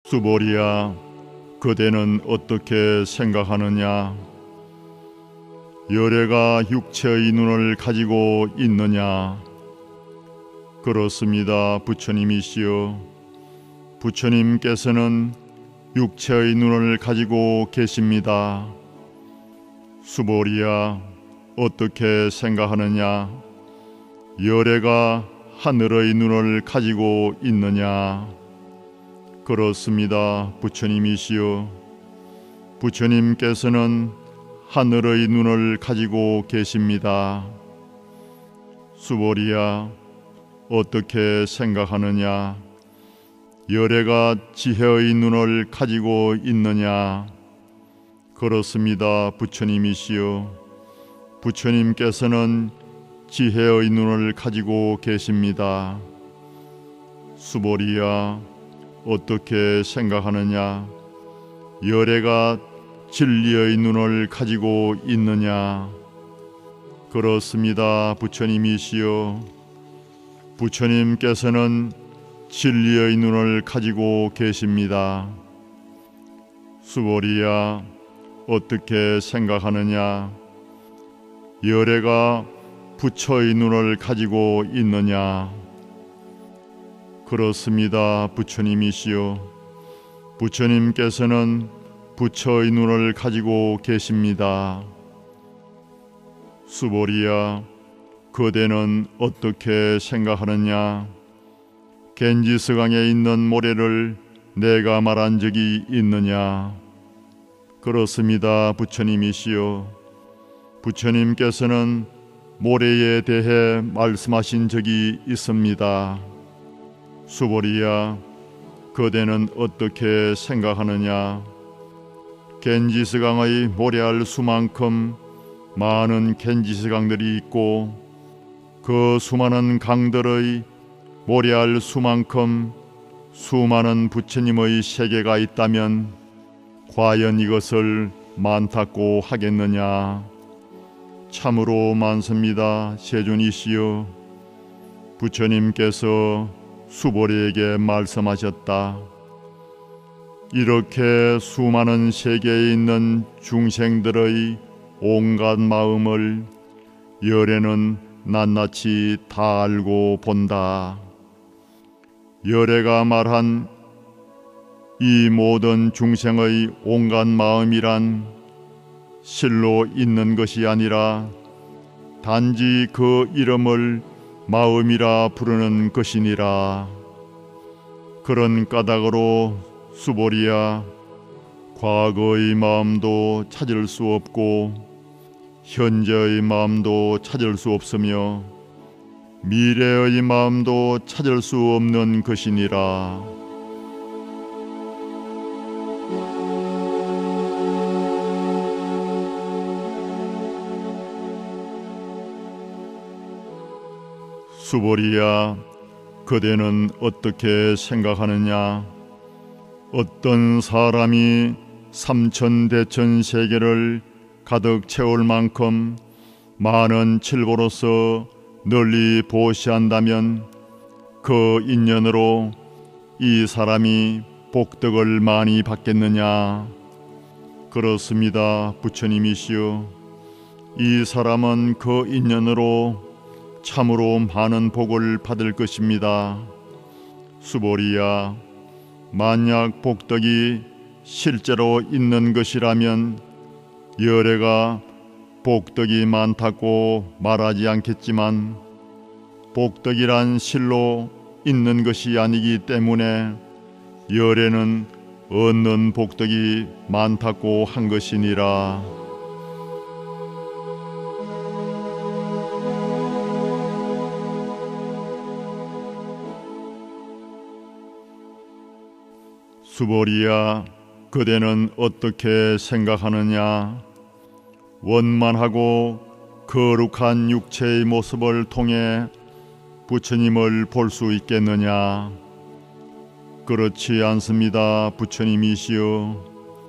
수보리야, 그대는 어떻게 생각하느냐? 열애가 육체의 눈을 가지고 있느냐? 그렇습니다, 부처님이시여. 부처님께서는 육체의 눈을 가지고 계십니다. 수보리야, 어떻게 생각하느냐? 열애가 하늘의 눈을 가지고 있느냐? 그렇습니다, 부처님이시여. 부처님께서는 하늘의 눈을 가지고 계십니다. 수보리야, 어떻게 생각하느냐? 열애가 지혜의 눈을 가지고 있느냐? 그렇습니다, 부처님이시여. 부처님께서는 지혜의 눈을 가지고 계십니다. 수보리야, 어떻게 생각하느냐? 열애가 진리의 눈을 가지고 있느냐? 그렇습니다, 부처님이시여. 부처님께서는 진리의 눈을 가지고 계십니다. 수보리야, 어떻게 생각하느냐? 열애가 부처의 눈을 가지고 있느냐? 그렇습니다, 부처님이시여. 부처님께서는 부처의 눈을 가지고 계십니다. 수보리야, 그대는 어떻게 생각하느냐? 겐지스강에 있는 모래를 내가 말한 적이 있느냐? 그렇습니다, 부처님이시여. 부처님께서는 모래에 대해 말씀하신 적이 있습니다. 수보리야, 그대는 어떻게 생각하느냐? 겐지스강의 모래알 수만큼 많은 겐지스강들이 있고 그 수많은 강들의 모래알 수만큼 수많은 부처님의 세계가 있다면 과연 이것을 많다고 하겠느냐? 참으로 많습니다, 세존이시여. 부처님께서 수보리에게 말씀하셨다. 이렇게 수많은 세계에 있는 중생들의 온갖 마음을 열애는 낱낱이 다 알고 본다. 열애가 말한 이 모든 중생의 온갖 마음이란 실로 있는 것이 아니라 단지 그 이름을 마음이라 부르는 것이니라. 그런 까닭으로 수보리야, 과거의 마음도 찾을 수 없고 현재의 마음도 찾을 수 없으며 미래의 마음도 찾을 수 없는 것이니라. 수보리야, 그대는 어떻게 생각하느냐? 어떤 사람이 삼천대천 세계를 가득 채울 만큼 많은 칠보로서 널리 보시한다면 그 인연으로 이 사람이 복덕을 많이 받겠느냐? 그렇습니다, 부처님이시여. 이 사람은 그 인연으로 참으로 많은 복을 받을 것입니다. 수보리야, 만약 복덕이 실제로 있는 것이라면 열애가 복덕이 많다고 말하지 않겠지만 복덕이란 실로 있는 것이 아니기 때문에 열애는 얻는 복덕이 많다고 한 것이니라. 수보리야, 그대는 어떻게 생각하느냐? 원만하고 거룩한 육체의 모습을 통해 부처님을 볼 수 있겠느냐? 그렇지 않습니다, 부처님이시여.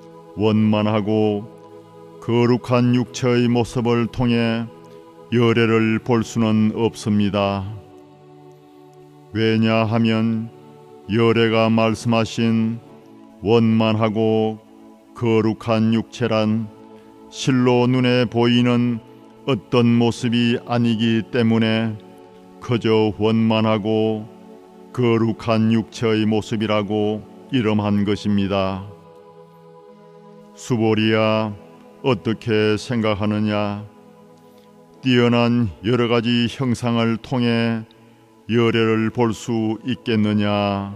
원만하고 거룩한 육체의 모습을 통해 열애를 볼 수는 없습니다. 왜냐하면 열애가 말씀하신 원만하고 거룩한 육체란 실로 눈에 보이는 어떤 모습이 아니기 때문에 그저 원만하고 거룩한 육체의 모습이라고 이름한 것입니다. 수보리야, 어떻게 생각하느냐? 뛰어난 여러 가지 형상을 통해 열애를 볼 수 있겠느냐?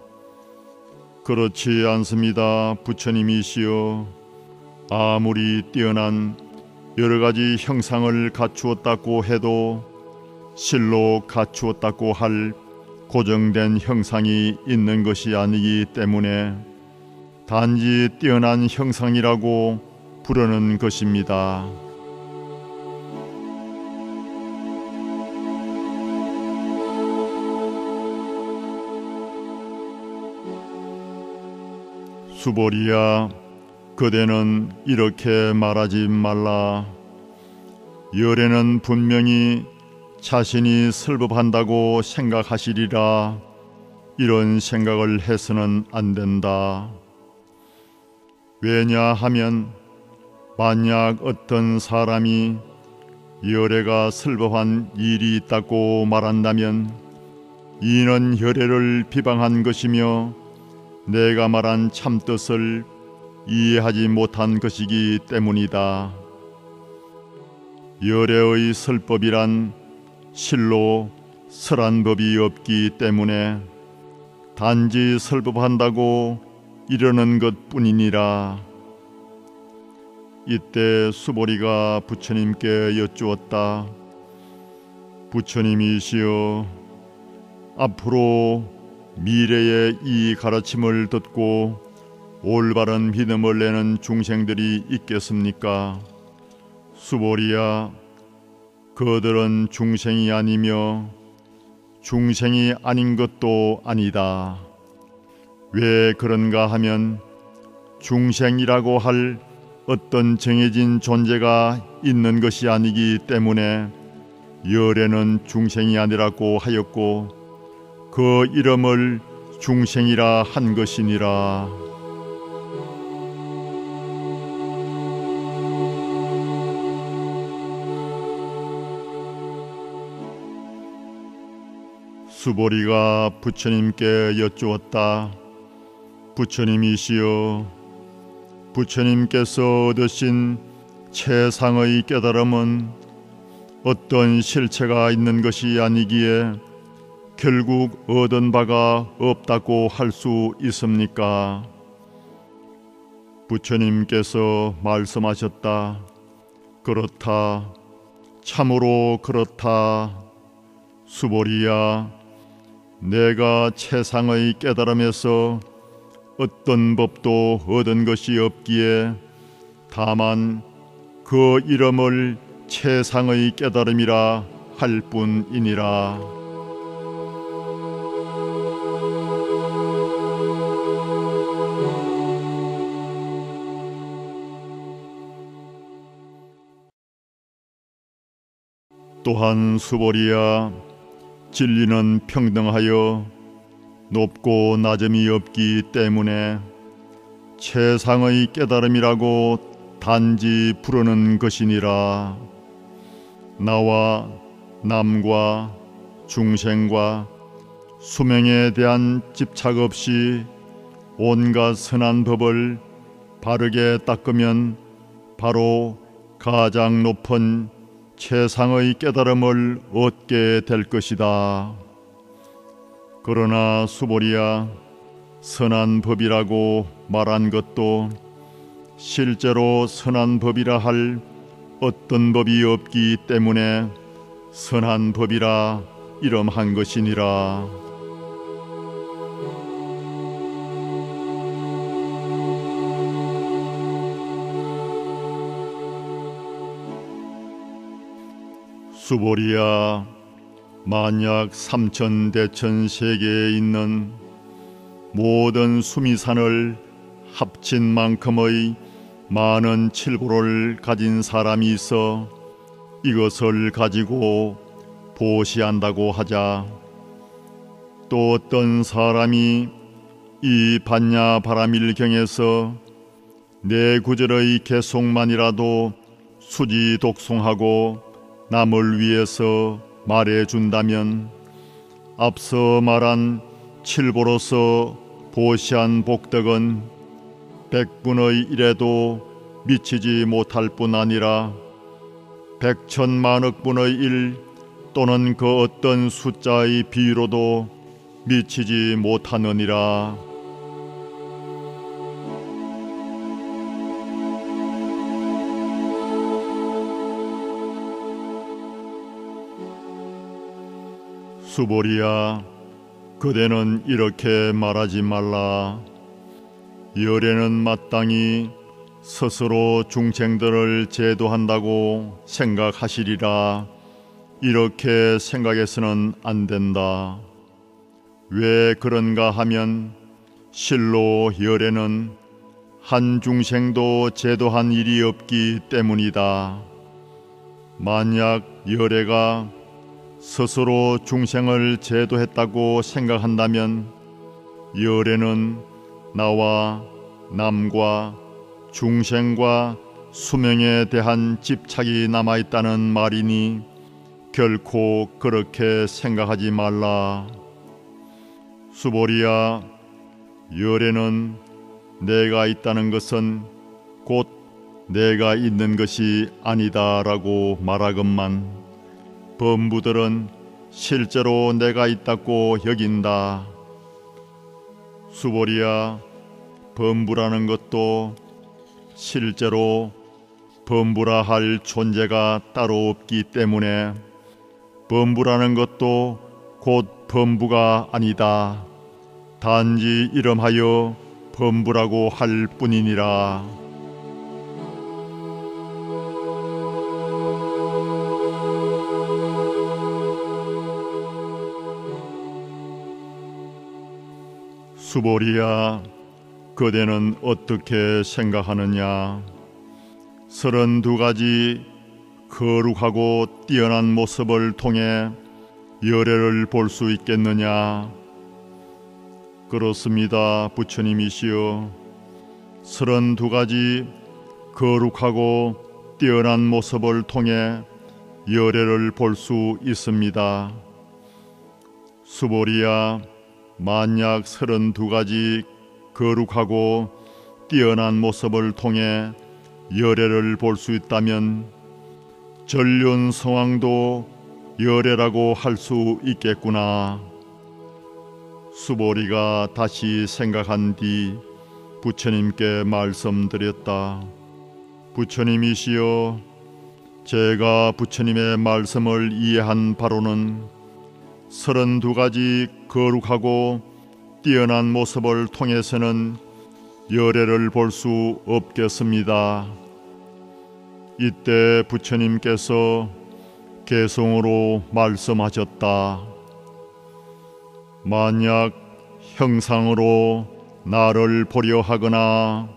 그렇지 않습니다. 부처님이시여, 아무리 뛰어난 여러 가지 형상을 갖추었다고 해도 실로 갖추었다고 할 고정된 형상이 있는 것이 아니기 때문에 단지 뛰어난 형상이라고 부르는 것입니다. 수보리야, 그대는 이렇게 말하지 말라. 열애는 분명히 자신이 설법한다고 생각하시리라. 이런 생각을 해서는 안 된다. 왜냐하면 만약 어떤 사람이 열애가 설법한 일이 있다고 말한다면 이는 열애를 비방한 것이며 내가 말한 참뜻을 이해하지 못한 것이기 때문이다. 열애의 설법이란 실로 설한 법이 없기 때문에 단지 설법한다고 이러는 것뿐이니라. 이때 수보리가 부처님께 여쭈었다. 부처님이시여, 앞으로 미래의 이 가르침을 듣고 올바른 믿음을 내는 중생들이 있겠습니까? 수보리야, 그들은 중생이 아니며 중생이 아닌 것도 아니다. 왜 그런가 하면 중생이라고 할 어떤 정해진 존재가 있는 것이 아니기 때문에 열애는 중생이 아니라고 하였고 그 이름을 중생이라 한 것이니라. 수보리가 부처님께 여쭈었다. 부처님이시여, 부처님께서 얻으신 최상의 깨달음은 어떤 실체가 있는 것이 아니기에 결국 얻은 바가 없다고 할 수 있습니까? 부처님께서 말씀하셨다. 그렇다. 참으로 그렇다. 수보리야, 내가 최상의 깨달음에서 어떤 법도 얻은 것이 없기에 다만 그 이름을 최상의 깨달음이라 할 뿐이니라. 또한 수보리야, 진리는 평등하여 높고 낮음이 없기 때문에 최상의 깨달음이라고 단지 부르는 것이니라. 나와 남과 중생과 수명에 대한 집착 없이 온갖 선한 법을 바르게 닦으면 바로 가장 높은 최상의 깨달음을 얻게 될 것이다. 그러나 수보리야, 선한 법이라고 말한 것도 실제로 선한 법이라 할 어떤 법이 없기 때문에 선한 법이라 이름한 것이니라. 수보리야, 만약 삼천대천 세계에 있는 모든 수미산을 합친 만큼의 많은 칠보를 가진 사람이 있어 이것을 가지고 보시한다고 하자, 또 어떤 사람이 이 반야 바라밀경에서 내 구절의 개송만이라도 수지 독송하고 남을 위해서 말해준다면 앞서 말한 칠보로서 보시한 복덕은 100분의 1에도 미치지 못할 뿐 아니라 100천만억 분의 1 또는 그 어떤 숫자의 비로도 미치지 못하느니라. 수보리야, 그대는 이렇게 말하지 말라. 열애는 마땅히 스스로 중생들을 제도한다고 생각하시리라. 이렇게 생각해서는 안 된다. 왜 그런가 하면 실로 열애는 한 중생도 제도한 일이 없기 때문이다. 만약 열애가 스스로 중생을 제도했다고 생각한다면 열애는 나와 남과 중생과 수명에 대한 집착이 남아있다는 말이니 결코 그렇게 생각하지 말라. 수보리야, 열애는 내가 있다는 것은 곧 내가 있는 것이 아니다라고 말하건만 범부들은 실제로 내가 있다고 여긴다. 수보리야, 범부라는 것도 실제로 범부라 할 존재가 따로 없기 때문에 범부라는 것도 곧 범부가 아니다. 단지 이름하여 범부라고 할 뿐이니라. 수보리야, 그대는 어떻게 생각하느냐? 32가지 거룩하고 뛰어난 모습을 통해 열애를 볼 수 있겠느냐? 그렇습니다, 부처님이시여. 32가지 거룩하고 뛰어난 모습을 통해 열애를 볼 수 있습니다. 수보리야, 만약 32가지 거룩하고 뛰어난 모습을 통해 열애를 볼 수 있다면 전륜 성왕도 열애라고 할 수 있겠구나. 수보리가 다시 생각한 뒤 부처님께 말씀드렸다. 부처님이시여, 제가 부처님의 말씀을 이해한 바로는 32가지 거룩하고 뛰어난 모습을 통해서는 열애를 볼 수 없겠습니다. 이때 부처님께서 개송으로 말씀하셨다. 만약 형상으로 나를 보려 하거나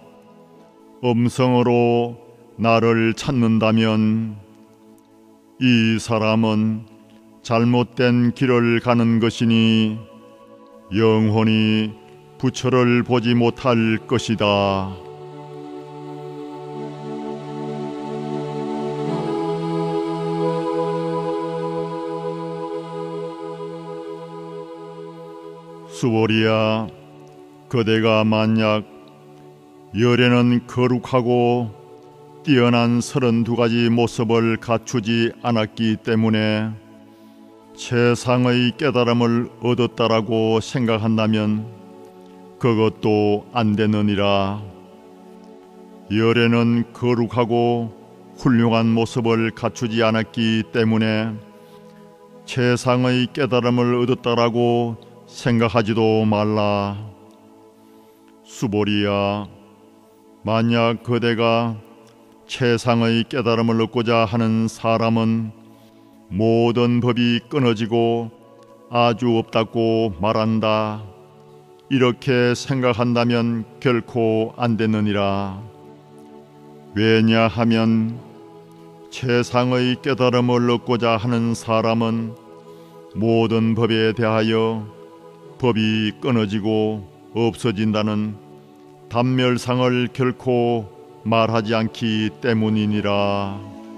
음성으로 나를 찾는다면 이 사람은 잘못된 길을 가는 것이니 영원히 부처를 보지 못할 것이다. 수보리야, 그대가 만약 열애는 거룩하고 뛰어난 32가지 모습을 갖추지 않았기 때문에 최상의 깨달음을 얻었다라고 생각한다면 그것도 안 되느니라. 열애는 거룩하고 훌륭한 모습을 갖추지 않았기 때문에 최상의 깨달음을 얻었다라고 생각하지도 말라. 수보리야, 만약 그대가 최상의 깨달음을 얻고자 하는 사람은 모든 법이 끊어지고 아주 없다고 말한다. 이렇게 생각한다면 결코 안 되느니라. 왜냐하면 최상의 깨달음을 얻고자 하는 사람은 모든 법에 대하여 법이 끊어지고 없어진다는 단멸상을 결코 말하지 않기 때문이니라.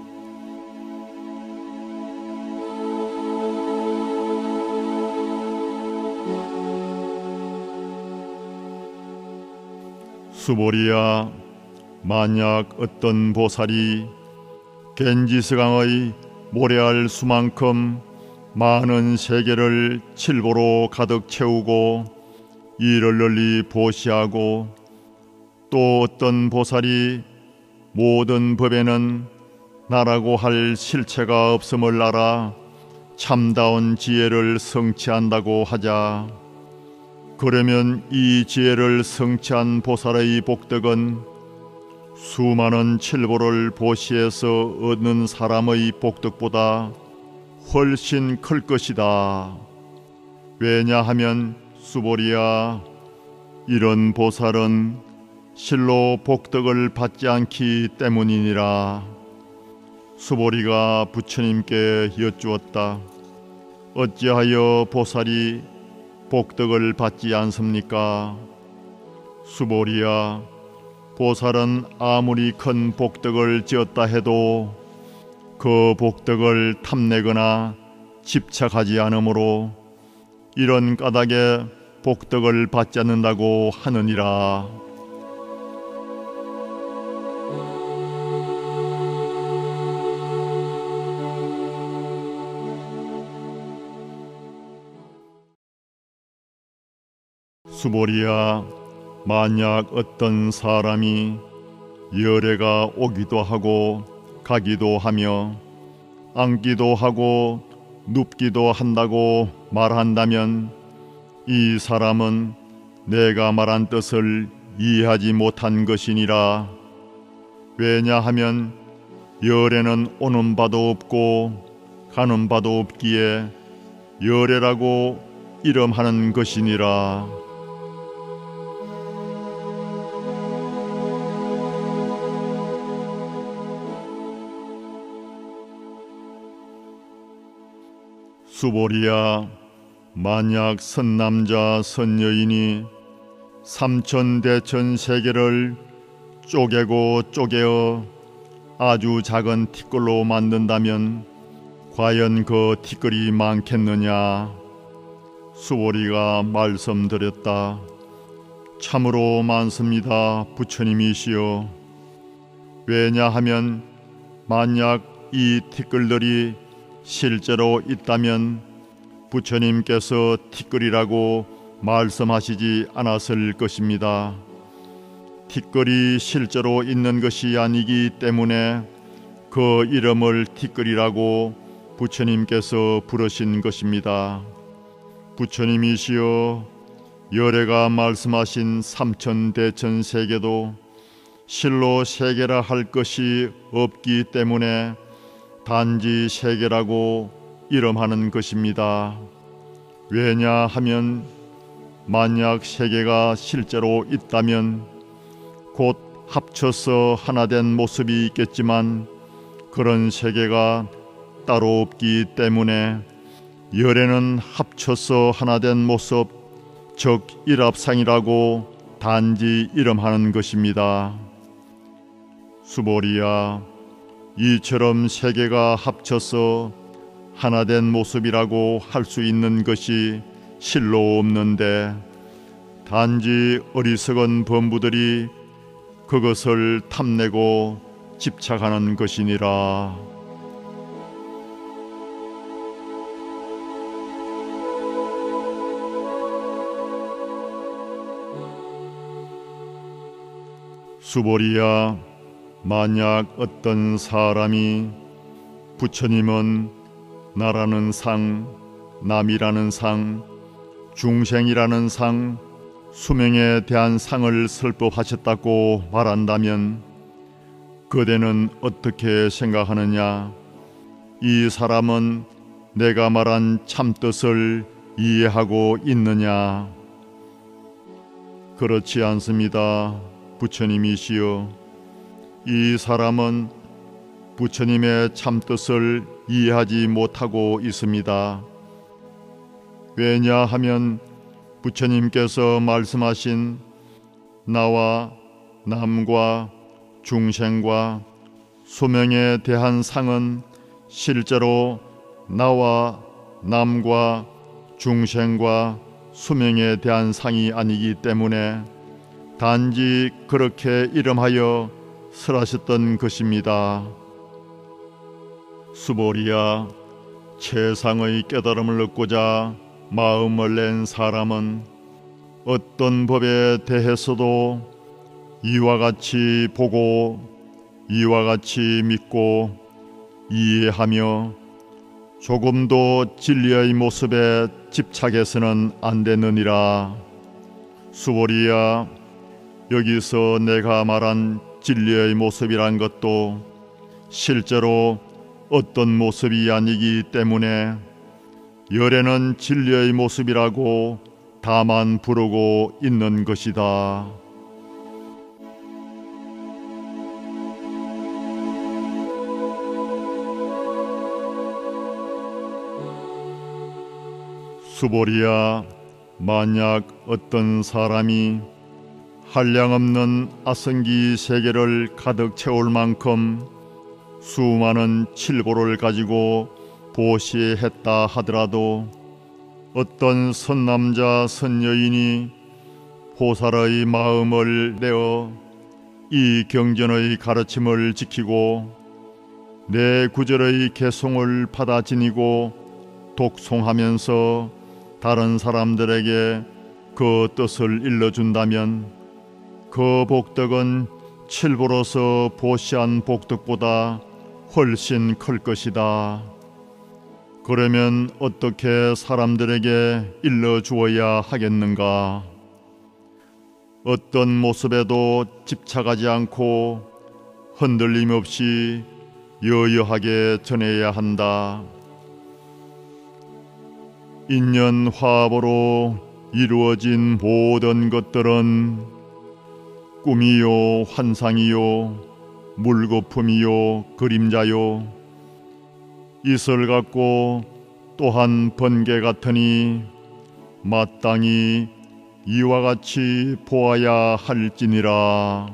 수보리야, 만약 어떤 보살이 겐지스강의 모래알 수만큼 많은 세계를 칠보로 가득 채우고 이를 널리 보시하고 또 어떤 보살이 모든 법에는 나라고 할 실체가 없음을 알아 참다운 지혜를 성취한다고 하자. 그러면 이 지혜를 성취한 보살의 복덕은 수많은 칠보를 보시해서 얻는 사람의 복덕보다 훨씬 클 것이다. 왜냐하면 수보리야, 이런 보살은 실로 복덕을 받지 않기 때문이니라. 수보리가 부처님께 여쭈었다. 어찌하여 보살이 복덕을 받지 않습니까? 수보리야, 보살은 아무리 큰 복덕을 지었다 해도 그 복덕을 탐내거나 집착하지 않으므로 이런 까닭에 복덕을 받지 않는다고 하느니라. 수보리야, 만약 어떤 사람이 열애가 오기도 하고 가기도 하며 앉기도 하고 눕기도 한다고 말한다면 이 사람은 내가 말한 뜻을 이해하지 못한 것이니라. 왜냐하면 열애는 오는 바도 없고 가는 바도 없기에 열애라고 이름하는 것이니라. 수보리야, 만약 선남자 선여인이 삼천대천 세계를 쪼개고 쪼개어 아주 작은 티끌로 만든다면 과연 그 티끌이 많겠느냐? 수보리가 말씀드렸다. 참으로 많습니다, 부처님이시여. 왜냐하면 만약 이 티끌들이 실제로 있다면 부처님께서 티끌이라고 말씀하시지 않았을 것입니다. 티끌이 실제로 있는 것이 아니기 때문에 그 이름을 티끌이라고 부처님께서 부르신 것입니다. 부처님이시여, 열애가 말씀하신 삼천대천 세계도 실로 세계라 할 것이 없기 때문에 단지 세계라고 이름하는 것입니다. 왜냐하면 만약 세계가 실제로 있다면 곧 합쳐서 하나 된 모습이 있겠지만 그런 세계가 따로 없기 때문에 열애는 합쳐서 하나 된 모습, 즉 일합상이라고 단지 이름하는 것입니다. 수보리야, 이처럼 세계가 합쳐서 하나 된 모습이라고 할 수 있는 것이 실로 없는데 단지 어리석은 범부들이 그것을 탐내고 집착하는 것이니라. 수보리야, 만약 어떤 사람이 부처님은 나라는 상, 남이라는 상, 중생이라는 상, 수명에 대한 상을 설법하셨다고 말한다면 그대는 어떻게 생각하느냐? 이 사람은 내가 말한 참뜻을 이해하고 있느냐? 그렇지 않습니다, 부처님이시여. 이 사람은 부처님의 참뜻을 이해하지 못하고 있습니다. 왜냐하면 부처님께서 말씀하신 나와 남과 중생과 수명에 대한 상은 실제로 나와 남과 중생과 수명에 대한 상이 아니기 때문에 단지 그렇게 이름하여 설하셨던 것입니다. 수보리야, 최상의 깨달음을 얻고자 마음을 낸 사람은 어떤 법에 대해서도 이와 같이 보고 이와 같이 믿고 이해하며 조금도 진리의 모습에 집착해서는 안 되느니라. 수보리야, 여기서 내가 말한 진리의 모습이란 것도 실제로 어떤 모습이 아니기 때문에 열에는 진리의 모습이라고 다만 부르고 있는 것이다. 수보리야, 만약 어떤 사람이 한량없는 아성기 세계를 가득 채울 만큼 수많은 칠보를 가지고 보시했다 하더라도 어떤 선남자 선여인이 보살의 마음을 내어 이 경전의 가르침을 지키고 내 구절의 개송을 받아 지니고 독송하면서 다른 사람들에게 그 뜻을 일러준다면 그 복덕은 칠보로서 보시한 복덕보다 훨씬 클 것이다. 그러면 어떻게 사람들에게 일러주어야 하겠는가? 어떤 모습에도 집착하지 않고 흔들림 없이 여여하게 전해야 한다. 인연화합으로 이루어진 모든 것들은 꿈이요 환상이요 물거품이요 그림자요 이슬 같고 또한 번개 같으니 마땅히 이와 같이 보아야 할지니라.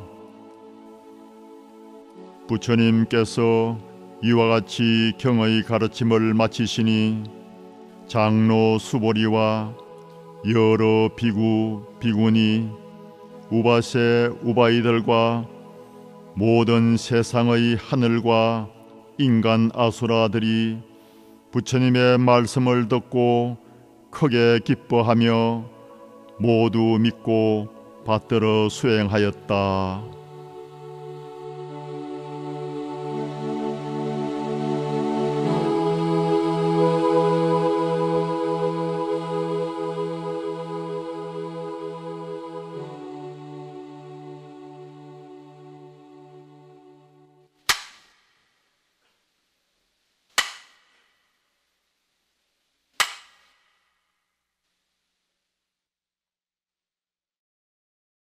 부처님께서 이와 같이 경의 가르침을 마치시니 장로 수보리와 여러 비구 비구니 우바세 우바이들과 모든 세상의 하늘과 인간 아수라들이 부처님의 말씀을 듣고 크게 기뻐하며 모두 믿고 받들어 수행하였다.